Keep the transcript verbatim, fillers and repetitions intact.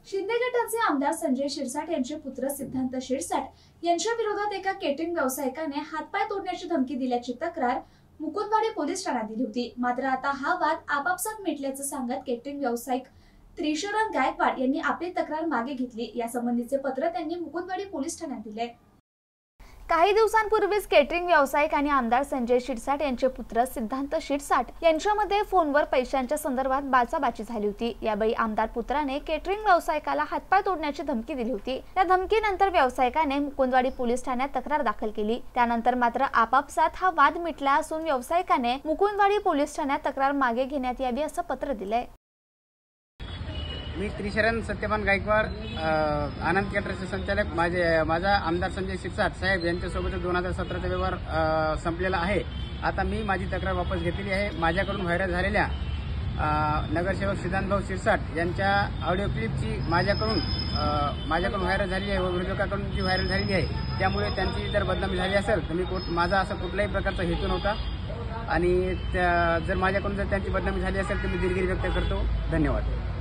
शिंदे गटाचे आमदार संजय शिरसाट यांचे पुत्र सिद्धांत शिरसाट यांच्या विरोधात एका केटरिंग व्यावसायिकाने हातपाय तोडण्याची धमकी दिल्याची तक्रार मुकुंदवाडी पोलीस ठाण्यात दिली होती। मात्र आता हा वाद आपापसात मिटल्याचं सांगत केटरिंग व्यावसायिक त्रिशरण गायकवाड यांनी आपली तक्रार मागे घेतली। या संबंधीचे पत्र त्यांनी मुकुंदवाडी पोलीस ठाण्यात दिले। काही दिवसांपूर्वीच केटरिंग व्यावसायिक आणि आमदार संजय शिरसाट यांचे पुत्र सिद्धांत शिरसाट यांच्यामध्ये फोनवर पैशांच्या संदर्भात बाचाबाची झाली होती। यावेळी आमदार पुत्राने केटरिंग व्यावसायिकाला हातपाय तोडण्याची धमकी दिली होती। या धमकीनंतर व्यावसायिकाने मुकुंदवाडी पोलीस ठाण्यात तक्रार दाखल केली। त्यानंतर मात्र आपापसात हा वाद मिटला असून व्यावसायिकाने मुकुंदवाडी पोलीस ठाण्यात तक्रार मागे घेण्यात यावी असं पत्र दिलंय। मी त्रिशरण सत्यवान गायकवाड आनंद केटरर्सचे संचालक माझे माझा आमदार संजय शिरसाट साहेब यांच्यासोबत दोन हजार सतराचा व्यवहार संपलेला आहे। आता मी माझी तक्रार वापस घेतलेली आहे। माझ्याकडून व्हायरल झालेल्या नगरसेवक सिद्धांतभाऊ शिरसाट यांच्या ऑडिओ क्लिपची माझ्याकडून माझ्याकडून व्हायरल झाली आहे व विरोधकाकडून जी व्हायरल झालेली आहे, त्यामुळे त्यांची जर बदनामी झाली असेल तर मी माझा असा कुठल्याही प्रकारचा हेतू नव्हता आणि जर माझ्याकडून जर त्यांची बदनामी झाली असेल तर मी दिलगिरी व्यक्त करतो। धन्यवाद।